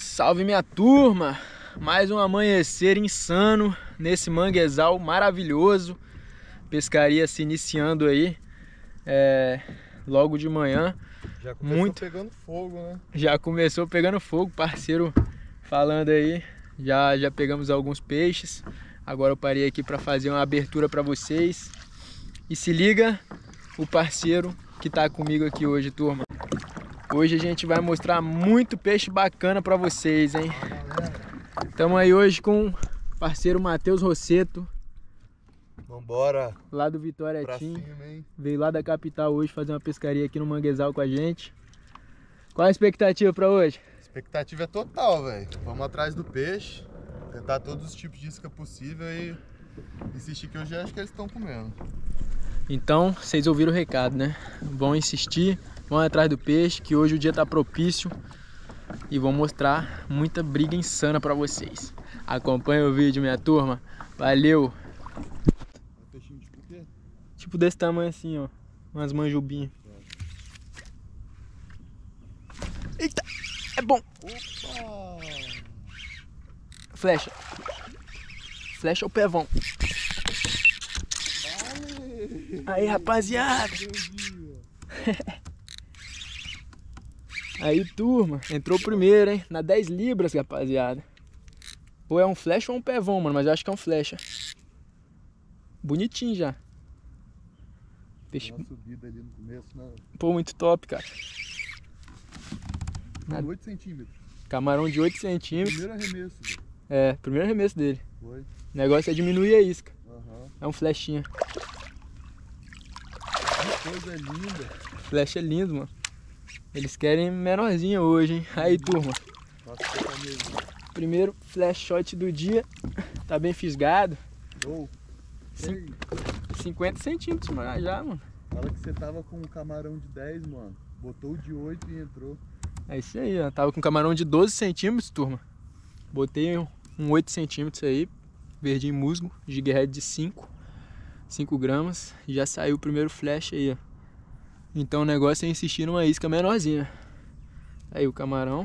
Salve minha turma! Mais um amanhecer insano nesse manguezal maravilhoso. Pescaria se iniciando aí logo de manhã. Já começou pegando fogo, né? Já começou pegando fogo, parceiro falando aí. Já pegamos alguns peixes. Agora eu parei aqui para fazer uma abertura para vocês. E se liga o parceiro que tá comigo aqui hoje, turma. Hoje a gente vai mostrar muito peixe bacana para vocês, hein? Estamos aí hoje com o parceiro Matheus Rosseto. Vambora! Lá do Vitória Pra Team. cima, hein? Veio lá da capital hoje fazer uma pescaria aqui no manguezal com a gente. Qual a expectativa para hoje? A expectativa é total, velho. Vamos atrás do peixe, tentar todos os tipos de isca possível e insistir, que eu já acho que eles estão comendo. Então, vocês ouviram o recado, né? Vão insistir, vão atrás do peixe, que hoje o dia tá propício e vou mostrar muita briga insana para vocês. Acompanha o vídeo, minha turma. Valeu! Um peixinho tipo o quê? Tipo desse tamanho assim, ó. Umas manjubinhas. Eita! É bom! Opa! Flecha. Flecha ou pevão. Vale! Aí, rapaziada! Aí, turma. Entrou primeiro, hein? Na 10 libras, rapaziada. Ou é um flecha ou um pevão, mano. Mas eu acho que é um flecha. Bonitinho já. Peixe... Uma subida ali no começo, né? Pô, muito top, cara. 8 centímetros. Camarão de 8 centímetros. Primeiro arremesso, velho. É, primeiro arremesso dele. Foi. O negócio é diminuir a isca. Aham. É um flechinha. Que coisa linda. Flecha é lindo, mano. Eles querem menorzinha hoje, hein? Aí, turma. Nossa, que tá mesmo. Primeiro flash shot do dia. Tá bem fisgado. Show. Sim. Ei, 50 centímetros já, mano. fala que você tava com um camarão de 10, mano. Botou o de 8 e entrou. É isso aí, ó. Tava com camarão de 12 centímetros, turma. Botei um 8 centímetros aí. Verdinho musgo. Jighead de 5 gramas. E já saiu o primeiro flash aí, ó. Então o negócio é insistir numa isca menorzinha. Aí o camarão.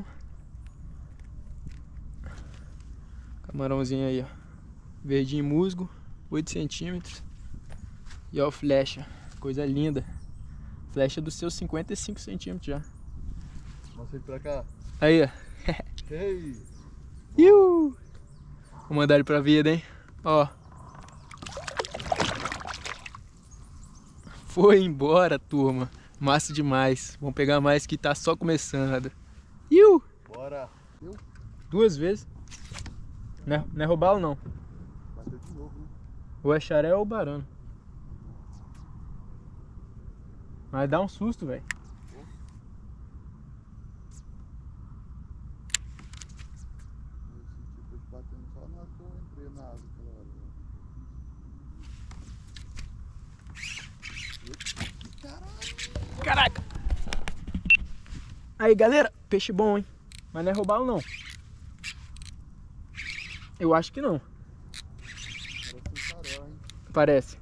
Camarãozinho aí, ó. Verdinho musgo. 8 centímetros. E ó, flecha. Coisa linda. Flecha dos seus 55 centímetros já. Mostra ele pra cá. Aí, ó. Ei! Iu! Vou mandar ele pra vida, hein? Ó. Foi embora, turma. Massa demais. Vamos pegar mais que tá só começando. Iu! Bora! Deu? 2 vezes. Não é roubá-lo, não. Bateu de novo, né? Ou é xaré ou barano. Mas dá um susto, velho. Eu senti o peixe batendo só na hora que eu entrei na água aquela hora. Caralho! Caraca! Aí, galera. Peixe bom, hein? Mas não é roubá-lo, não. Eu acho que não. Parece um xarel, hein? Parece.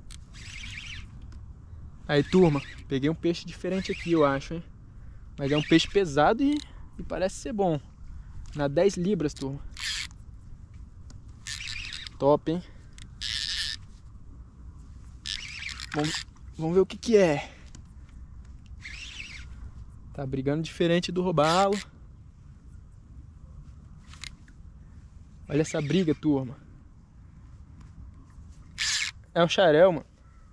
Aí, turma, peguei um peixe diferente aqui, eu acho, hein? Mas é um peixe pesado e parece ser bom. Na 10 libras, turma. Top, hein? Vamos ver o que é. Tá brigando diferente do robalo. Olha essa briga, turma. É um xarel, mano.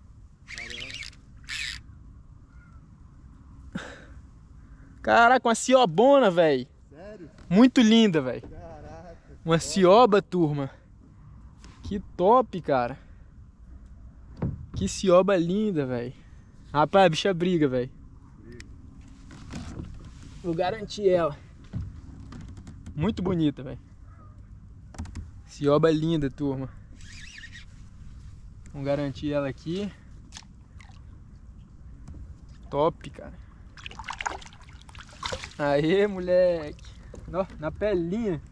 Caraca, uma ciobona, velho. Sério? Muito linda, velho. Caraca! Uma cioba, turma. Que top, cara. Que cioba linda, velho. Rapaz, a bicha briga, velho. Vou garantir ela. Muito bonita, velho. Cioba linda, turma. Vamos garantir ela aqui. Top, cara. Aê, moleque. Ó, na pelinha.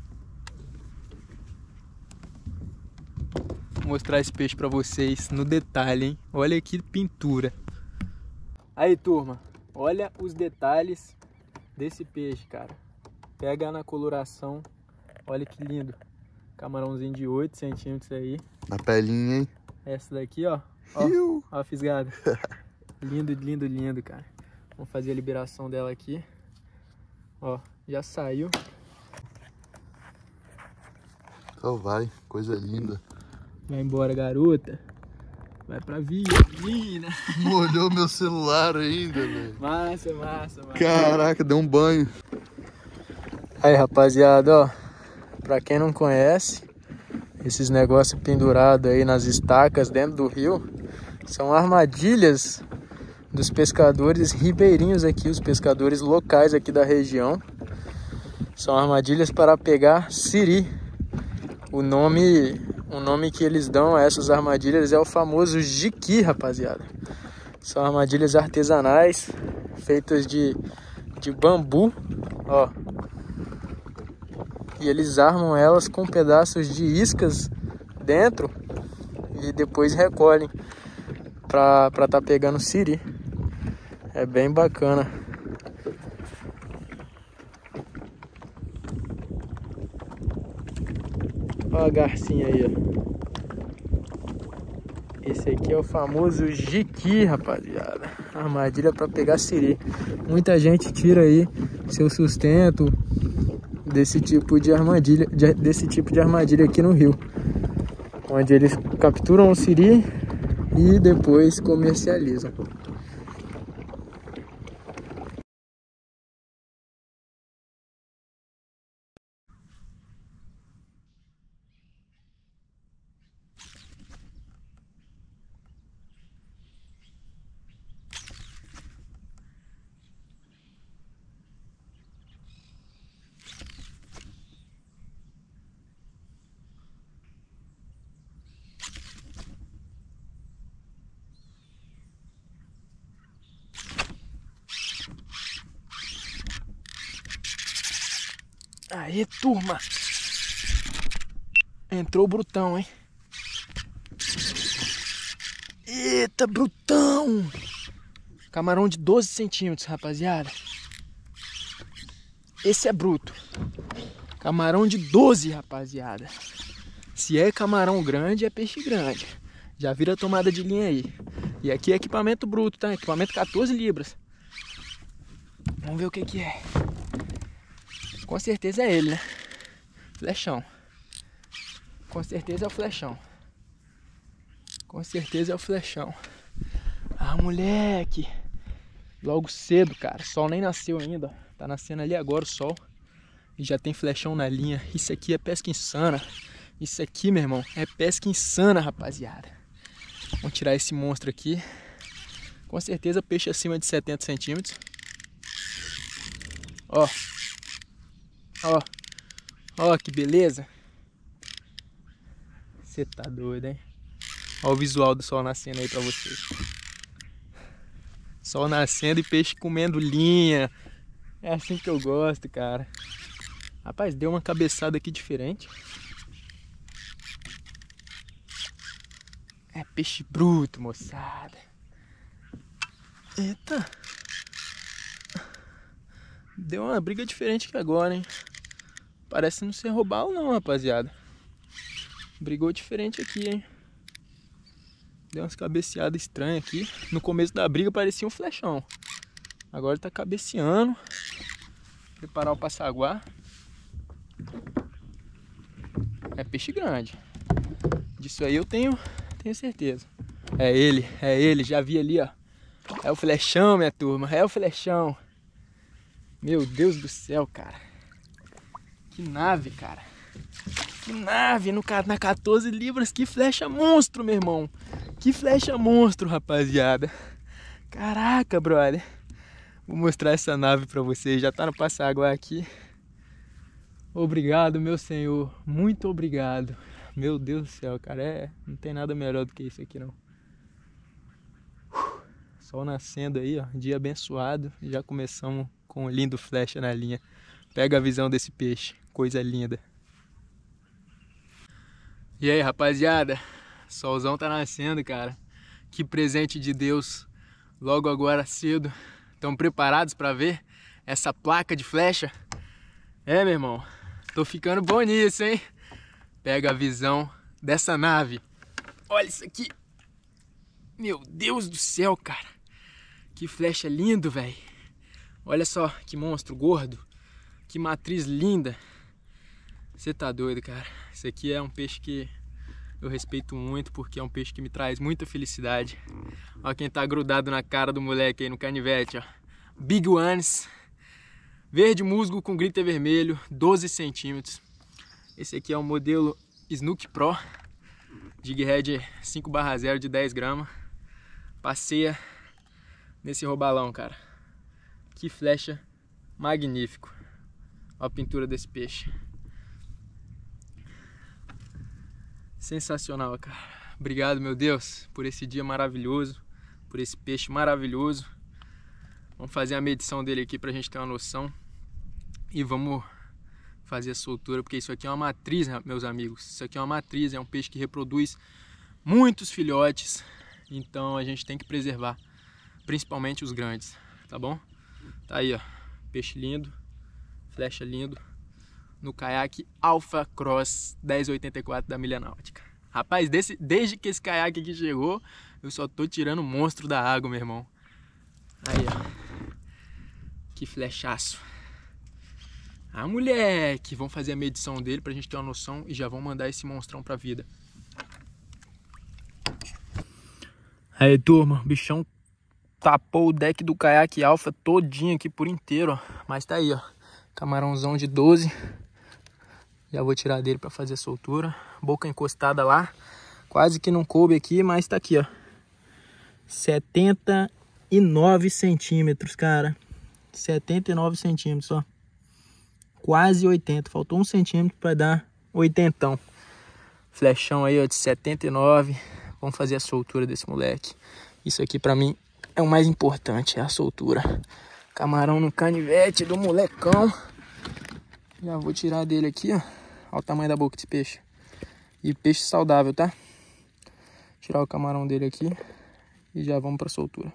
Vou mostrar esse peixe pra vocês no detalhe, hein? Olha que pintura. Aí, turma. Olha os detalhes desse peixe, cara. Pega na coloração. Olha que lindo. Camarãozinho de 8 centímetros aí. Na pelinha, hein? Essa daqui, ó. Ó a fisgada. Lindo, lindo, lindo, cara. Vamos fazer a liberação dela aqui. Ó, já saiu. Só vai, coisa linda. Vai embora, garota. Vai pra via, menina. Molhou meu celular ainda, velho. Massa, massa, massa. Caraca, deu um banho. Aí, rapaziada, ó. Pra quem não conhece, esses negócios pendurados aí nas estacas dentro do rio são armadilhas dos pescadores ribeirinhos aqui, os pescadores locais aqui da região. São armadilhas para pegar siri. O nome que eles dão a essas armadilhas é o famoso jiqui, rapaziada. São armadilhas artesanais, feitas de bambu, ó. E eles armam elas com pedaços de iscas dentro e depois recolhem pra tá pegando siri. É bem bacana. Olha a garcinha aí, ó. Esse aqui é o famoso jiqui, rapaziada. Armadilha para pegar siri. Muita gente tira aí seu sustento desse tipo de armadilha aqui no rio, onde eles capturam o siri e depois comercializam. Aê, turma! Entrou o brutão, hein? Eita, brutão! Camarão de 12 centímetros, rapaziada. Esse é bruto. Camarão de 12, rapaziada. Se é camarão grande, é peixe grande. Já vira a tomada de linha aí. E aqui é equipamento bruto, tá? Equipamento 14 libras. Vamos ver o que é. Com certeza é ele, né? Flechão. Com certeza é o flechão. Com certeza é o flechão. Ah, moleque. Logo cedo, cara. O sol nem nasceu ainda. Tá nascendo ali agora o sol. E já tem flechão na linha. Isso aqui é pesca insana. Isso aqui, meu irmão, é pesca insana, rapaziada. Vamos tirar esse monstro aqui. Com certeza peixe acima de 70 centímetros. Ó. Ó. Ó, que beleza. Você tá doido, hein? Ó o visual do sol nascendo aí pra vocês. Sol nascendo e peixe comendo linha. É assim que eu gosto, cara. Rapaz, deu uma cabeçada aqui diferente. É peixe bruto, moçada. Eita. Deu uma briga diferente aqui agora, hein? Parece não ser roubal não, rapaziada. Brigou diferente aqui, hein? Deu umas cabeceadas estranhas aqui. No começo da briga parecia um flechão. Agora tá cabeceando. Preparar o passaguá. É peixe grande. Disso aí eu tenho certeza. É ele. Já vi ali, ó. É o flechão, minha turma. É o flechão. Meu Deus do céu, cara. Que nave, cara. Que nave na 14 libras. Que flecha monstro, meu irmão. Que flecha monstro, rapaziada. Caraca, brother. Vou mostrar essa nave pra vocês. Já tá no passaguá aqui. Obrigado, meu senhor. Muito obrigado. Meu Deus do céu, cara. Não tem nada melhor do que isso aqui, não. Sol nascendo aí, ó. Dia abençoado. Já começamos com um lindo flecha na linha. Pega a visão desse peixe. Coisa linda. E aí, rapaziada? Solzão tá nascendo, cara. Que presente de Deus. Logo agora cedo. Estão preparados para ver essa placa de flecha? É, meu irmão, tô ficando bom nisso, hein? Pega a visão dessa nave. Olha isso aqui. Meu Deus do céu, cara. Que flecha lindo, velho. Olha só que monstro gordo. Que matriz linda. Você tá doido, cara. Isso aqui é um peixe que eu respeito muito, porque é um peixe que me traz muita felicidade. Olha quem tá grudado na cara do moleque aí no canivete, ó. Big Ones. Verde musgo com glitter vermelho, 12 centímetros. Esse aqui é o modelo Snook Pro. Jighead 5/0 de 10 gramas. Passeia nesse robalão, cara. Que flecha magnífico. Olha a pintura desse peixe. Sensacional, cara. Obrigado, meu Deus, por esse dia maravilhoso, por esse peixe maravilhoso. Vamos fazer a medição dele aqui pra gente ter uma noção. E vamos fazer a soltura, porque isso aqui é uma matriz, meus amigos. Isso aqui é uma matriz, é um peixe que reproduz muitos filhotes. Então a gente tem que preservar, principalmente os grandes, tá bom? Tá aí, ó, peixe lindo, flecha lindo, no caiaque Alpha Cross 1084 da Milha Náutica. Rapaz, desde que esse caiaque aqui chegou, eu só tô tirando monstro da água, meu irmão. Aí, ó, que flechaço. Ah, moleque, vamos fazer a medição dele pra gente ter uma noção e já vamos mandar esse monstrão pra vida. Aí, turma, o bichão tapou o deck do caiaque Alpha todinho aqui por inteiro, ó. Mas tá aí, ó, camarãozão de 12. Já vou tirar dele pra fazer a soltura. Boca encostada lá, quase que não coube aqui, mas tá aqui, ó. 79 centímetros, cara. 79 centímetros, ó. Quase 80, faltou 1 centímetro para dar 80. Flechão aí, ó, de 79. Vamos fazer a soltura desse moleque. Isso aqui para mim é o mais importante, é a soltura. Camarão no canivete do molecão. Já vou tirar dele aqui, ó. Olha o tamanho da boca desse peixe. E peixe saudável, tá? Tirar o camarão dele aqui e já vamos para a soltura.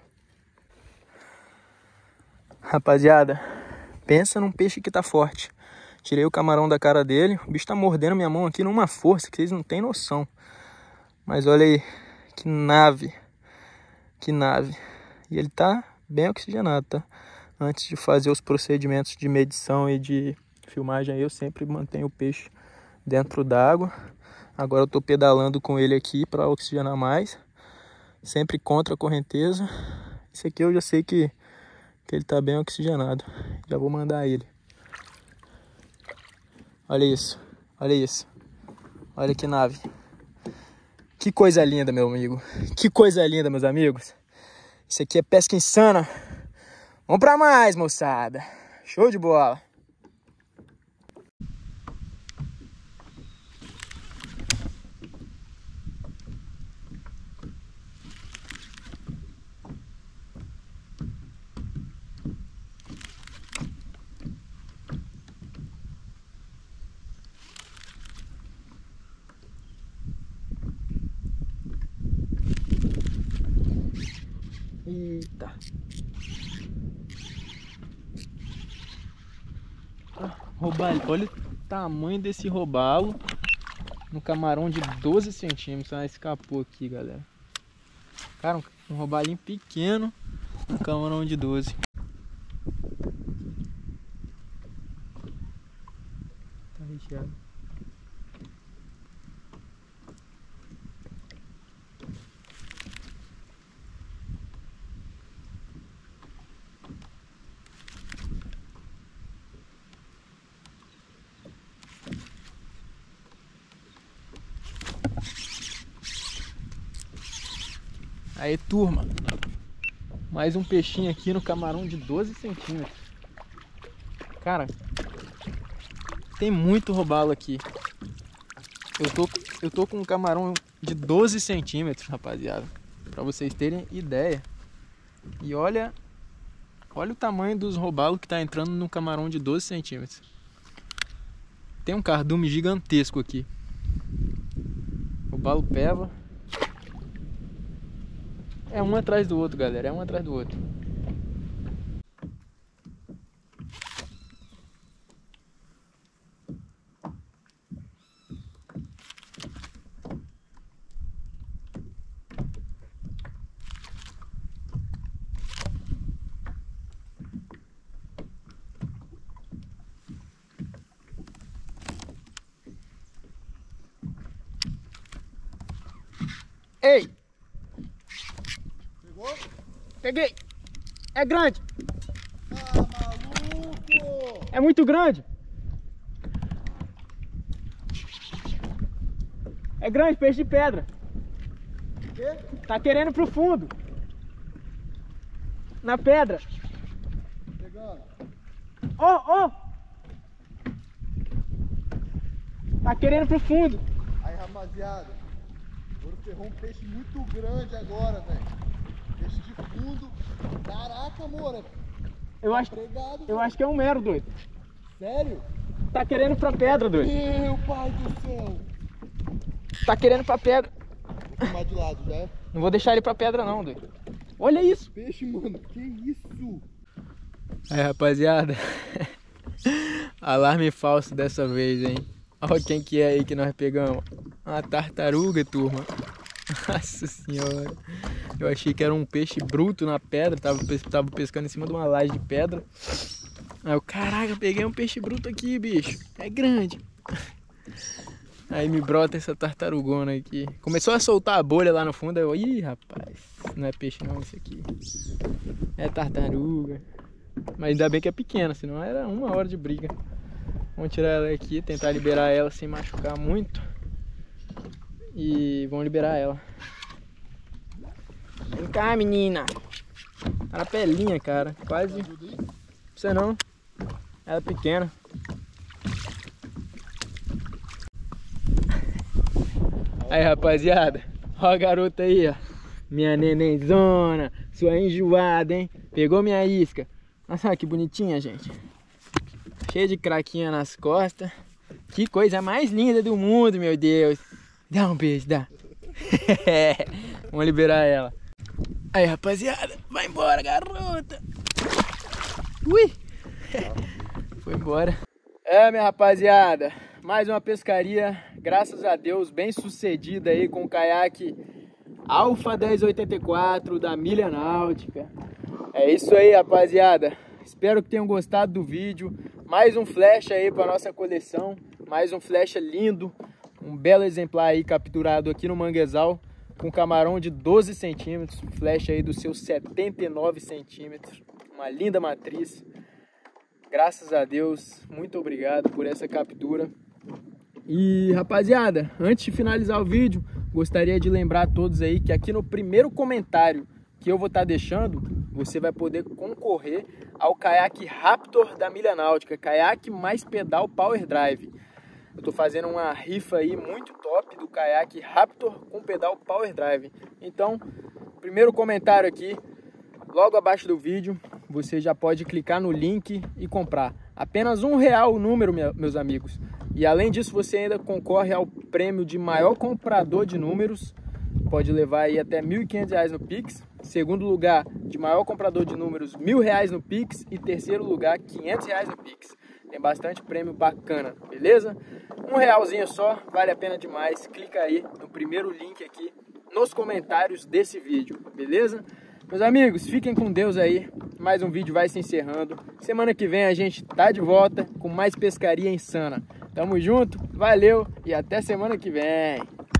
Rapaziada, pensa num peixe que tá forte. Tirei o camarão da cara dele. O bicho tá mordendo minha mão aqui numa força que vocês não têm noção. Mas olha aí, que nave. Que nave. E ele tá bem oxigenado, tá? Antes de fazer os procedimentos de medição e de filmagem, eu sempre mantenho o peixe dentro d'água. Agora eu tô pedalando com ele aqui para oxigenar mais. Sempre contra a correnteza. Esse aqui eu já sei que ele tá bem oxigenado. Já vou mandar ele. Olha isso, olha isso. Olha que nave. Que coisa linda, meu amigo. Que coisa linda, meus amigos. Isso aqui é pesca insana. Vamos pra mais, moçada. Show de bola. Eita. Robalo. Olha o tamanho desse robalo no camarão de 12 centímetros. Ah, escapou aqui, galera. Cara, um robalinho pequeno no camarão de 12. Tá recheado. Aí, turma, mais um peixinho aqui no camarão de 12 centímetros. Cara, tem muito robalo aqui. Eu tô com um camarão de 12 centímetros, rapaziada, pra vocês terem ideia. E olha o tamanho dos robalos que tá entrando no camarão de 12 centímetros. Tem um cardume gigantesco aqui. Robalo peva. É um atrás do outro, galera. É um atrás do outro. Ei! Pegou? Peguei! É grande! Ah, maluco! É muito grande! É grande, peixe de pedra. O quê? Tá querendo ir pro fundo. Na pedra. Pegando. Ó! Tá querendo ir pro fundo. Aí, rapaziada, agora ferrou um peixe muito grande agora, velho. Peixe de fundo. Caraca, Moura. Eu acho que é um mero, doido. Sério? Tá querendo ir pra pedra, doido. Meu pai do céu. Tá querendo ir pra pedra. Vou filmar de lado, já é? Não vou deixar ele pra pedra não, doido. Olha isso. Peixe, mano. Que isso? Aí, rapaziada. Alarme falso dessa vez, hein. Olha quem que é aí que nós pegamos. Uma tartaruga, turma. Nossa senhora. Eu achei que era um peixe bruto na pedra. Tava pescando em cima de uma laje de pedra. Aí eu, caraca, peguei um peixe bruto aqui, bicho. É grande. Aí me brota essa tartarugona aqui. Começou a soltar a bolha lá no fundo. Aí eu, ih, rapaz, não é peixe não isso aqui. É tartaruga. Mas ainda bem que é pequena, senão era 1 hora de briga. Vamos tirar ela aqui, tentar liberar ela sem machucar muito. E vamos liberar ela. Vem cá, menina. Tá na pelinha, cara. Quase. Você não. Ela é pequena. Aí, rapaziada. Ó a garota aí, ó. Minha nenenzona. Sua enjoada, hein? Pegou minha isca. Nossa, que bonitinha, gente. Cheia de craquinha nas costas. Que coisa mais linda do mundo, meu Deus. Dá um beijo, dá. Vamos liberar ela. Aí, rapaziada. Vai embora, garota. Ui. Foi embora. É, minha rapaziada. Mais uma pescaria, graças a Deus, bem sucedida aí com o caiaque Alpha 1084 da Milha Náutica. É isso aí, rapaziada. Espero que tenham gostado do vídeo. Mais um flecha aí para nossa coleção. Mais um flecha lindo. Um belo exemplar aí capturado aqui no manguezal. Com camarão de 12 centímetros. Flecha aí dos seus 79 centímetros. Uma linda matriz. Graças a Deus. Muito obrigado por essa captura. E rapaziada, antes de finalizar o vídeo, gostaria de lembrar a todos aí que aqui no primeiro comentário que eu vou estar deixando, você vai poder concorrer ao caiaque Raptor da Milha Náutica, caiaque mais pedal Power Drive. Eu tô fazendo uma rifa aí muito top do caiaque Raptor com pedal Power Drive. Então, primeiro comentário aqui, logo abaixo do vídeo, você já pode clicar no link e comprar. Apenas R$1 o número, meus amigos. E além disso, você ainda concorre ao prêmio de maior comprador de números. Pode levar aí até R$1.500 no Pix. Segundo lugar, de maior comprador de números, R$1.000 no Pix. E terceiro lugar, R$500 no Pix. Tem bastante prêmio bacana, beleza? R$1 só, vale a pena demais. Clica aí no primeiro link aqui nos comentários desse vídeo, beleza? Meus amigos, fiquem com Deus aí. Mais um vídeo vai se encerrando. Semana que vem a gente tá de volta com mais pescaria insana. Tamo junto, valeu e até semana que vem.